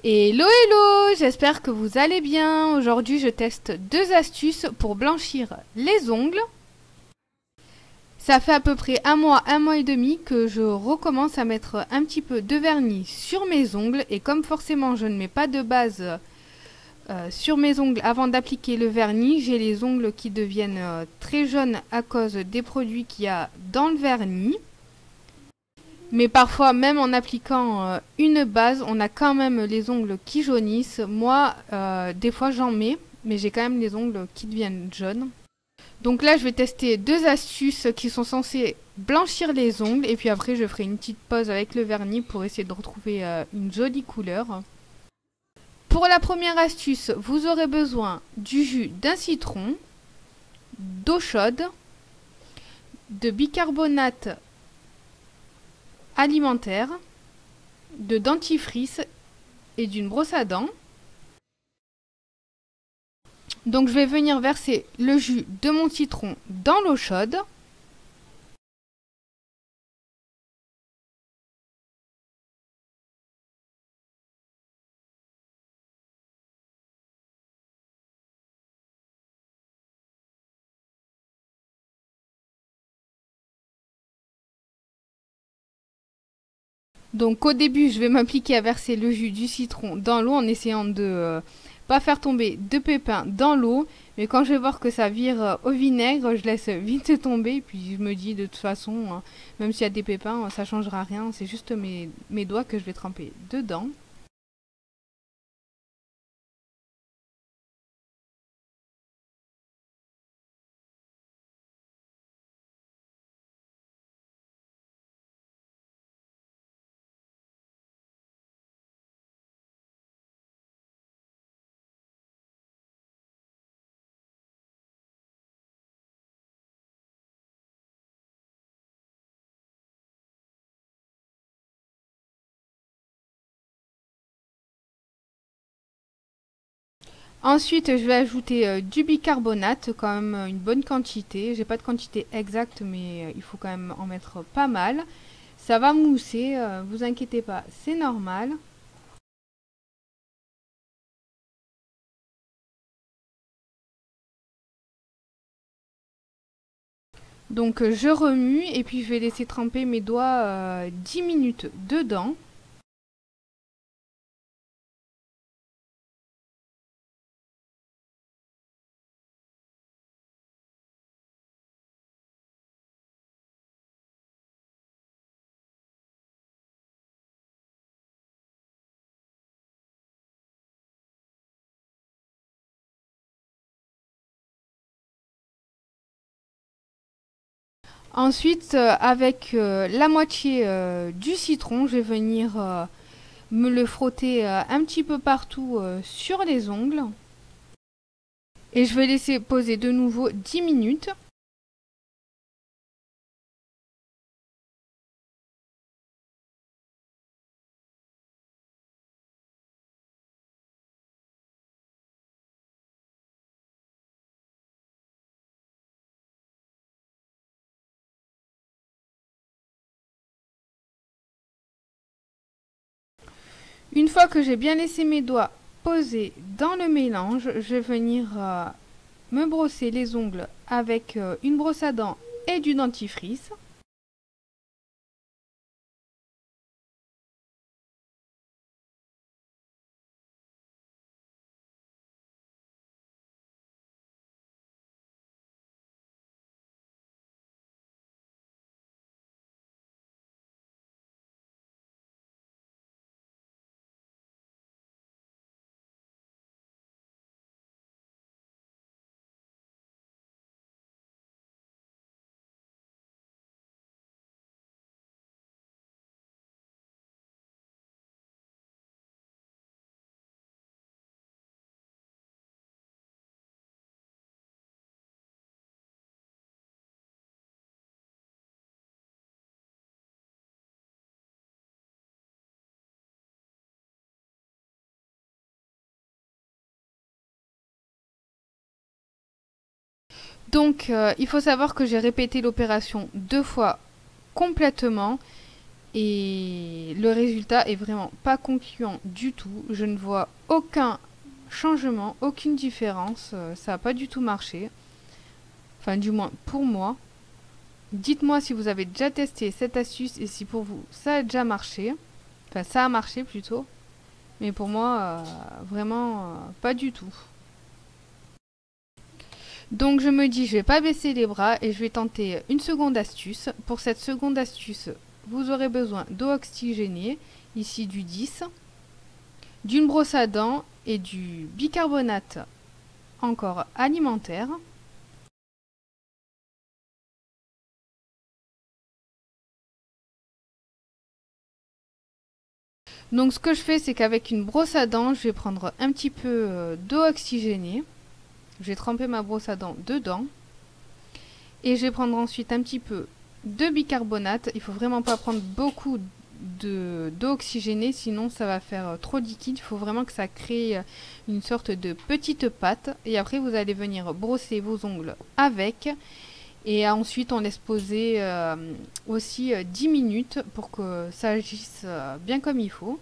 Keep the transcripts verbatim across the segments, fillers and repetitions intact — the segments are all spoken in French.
Hello hello, j'espère que vous allez bien. Aujourd'hui je teste deux astuces pour blanchir les ongles. Ça fait à peu près un mois, un mois et demi que je recommence à mettre un petit peu de vernis sur mes ongles. Et comme forcément je ne mets pas de base euh, sur mes ongles avant d'appliquer le vernis, j'ai les ongles qui deviennent euh, très jaunes à cause des produits qu'il y a dans le vernis. Mais parfois, même en appliquant euh, une base, on a quand même les ongles qui jaunissent. Moi, euh, des fois j'en mets, mais j'ai quand même les ongles qui deviennent jaunes. Donc là, je vais tester deux astuces qui sont censées blanchir les ongles. Et puis après, je ferai une petite pause avec le vernis pour essayer de retrouver euh, une jolie couleur. Pour la première astuce, vous aurez besoin du jus d'un citron, d'eau chaude, de bicarbonate alimentaire, de dentifrice et d'une brosse à dents. Donc je vais venir verser le jus de mon citron dans l'eau chaude. Donc au début, je vais m'appliquer à verser le jus du citron dans l'eau en essayant de euh, pas faire tomber de pépins dans l'eau. Mais quand je vais voir que ça vire euh, au vinaigre, je laisse vite tomber. Et puis je me dis de toute façon, hein, même s'il y a des pépins, ça changera rien. C'est juste mes, mes doigts que je vais tremper dedans. Ensuite, je vais ajouter euh, du bicarbonate, quand même euh, une bonne quantité. J'ai pas de quantité exacte, mais euh, il faut quand même en mettre pas mal. Ça va mousser, euh, vous inquiétez pas, c'est normal. Donc euh, je remue et puis je vais laisser tremper mes doigts euh, dix minutes dedans. Ensuite, euh, avec euh, la moitié euh, du citron, je vais venir euh, me le frotter euh, un petit peu partout euh, sur les ongles. Et je vais laisser poser de nouveau dix minutes. Une fois que j'ai bien laissé mes doigts posés dans le mélange, je vais venir euh, me brosser les ongles avec euh, une brosse à dents et du dentifrice. Donc, euh, il faut savoir que j'ai répété l'opération deux fois complètement. Et le résultat est vraiment pas concluant du tout. Je ne vois aucun changement, aucune différence. Ça n'a pas du tout marché. Enfin, du moins pour moi. Dites-moi si vous avez déjà testé cette astuce et si pour vous ça a déjà marché. Enfin, ça a marché plutôt. Mais pour moi, euh, vraiment euh, pas du tout. Donc je me dis, je vais pas baisser les bras et je vais tenter une seconde astuce. Pour cette seconde astuce, vous aurez besoin d'eau oxygénée, ici du dix, d'une brosse à dents et du bicarbonate encore alimentaire. Donc ce que je fais, c'est qu'avec une brosse à dents, je vais prendre un petit peu d'eau oxygénée. Je vais tremper ma brosse à dents dedans. Et je vais prendre ensuite un petit peu de bicarbonate. Il faut vraiment pas prendre beaucoup d'eau oxygénée, sinon ça va faire trop liquide. Il faut vraiment que ça crée une sorte de petite pâte. Et après, vous allez venir brosser vos ongles avec. Et ensuite, on laisse poser euh, aussi euh, dix minutes pour que ça agisse euh, bien comme il faut.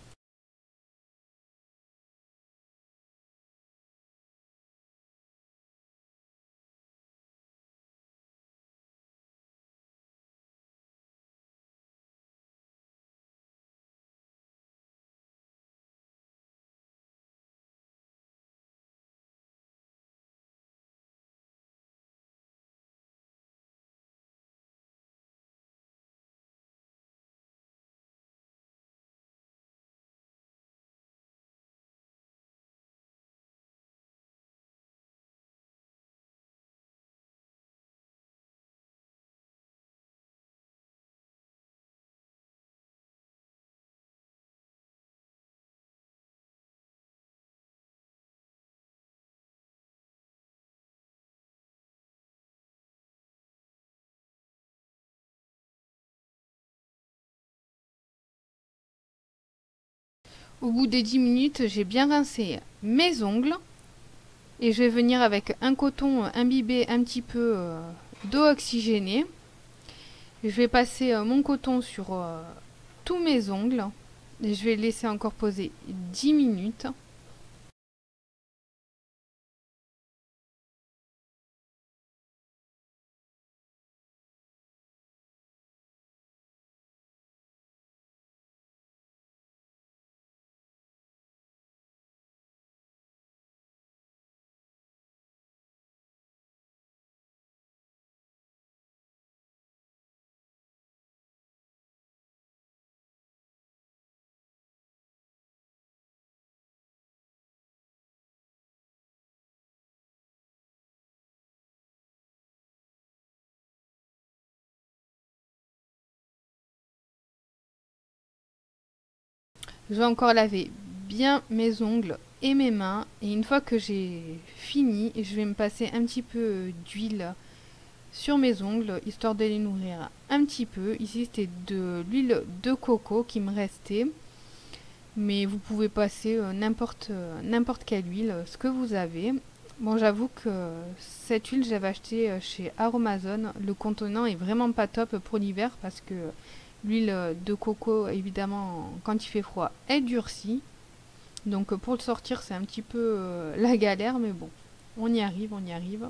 Au bout des dix minutes, j'ai bien rincé mes ongles. Et je vais venir avec un coton imbibé un petit peu euh, d'eau oxygénée. Je vais passer euh, mon coton sur euh, tous mes ongles. Et je vais laisser encore poser dix minutes. Je vais encore laver bien mes ongles et mes mains. Et une fois que j'ai fini, je vais me passer un petit peu d'huile sur mes ongles, histoire de les nourrir un petit peu. Ici, c'était de l'huile de coco qui me restait. Mais vous pouvez passer euh, n'importe euh, n'importe quelle huile, ce que vous avez. Bon, j'avoue que cette huile, j'avais acheté chez Aromazone. Le contenant est vraiment pas top pour l'hiver parce que l'huile de coco, évidemment, quand il fait froid, elle durcit. Donc pour le sortir, c'est un petit peu euh, la galère, mais bon, on y arrive, on y arrive.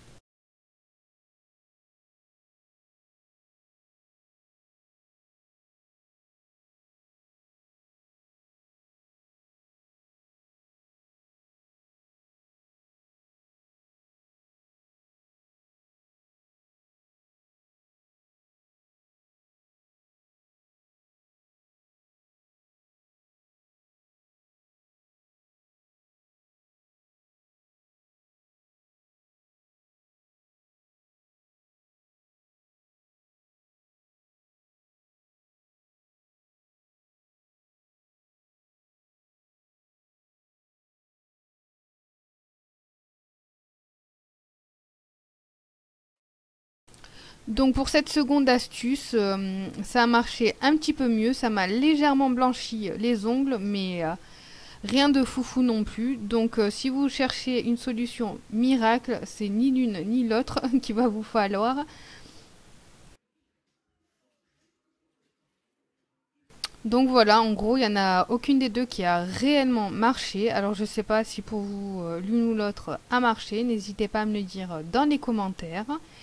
Donc pour cette seconde astuce, euh, ça a marché un petit peu mieux, ça m'a légèrement blanchi les ongles, mais euh, rien de foufou non plus. Donc euh, si vous cherchez une solution miracle, c'est ni l'une ni l'autre qu'il va vous falloir. Donc voilà, en gros, il n'y en a aucune des deux qui a réellement marché. Alors je sais pas si pour vous, euh, l'une ou l'autre a marché. N'hésitez pas à me le dire dans les commentaires.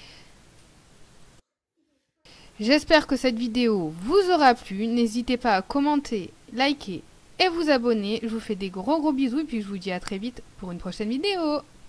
J'espère que cette vidéo vous aura plu. N'hésitez pas à commenter, liker et vous abonner. Je vous fais des gros gros bisous et puis je vous dis à très vite pour une prochaine vidéo.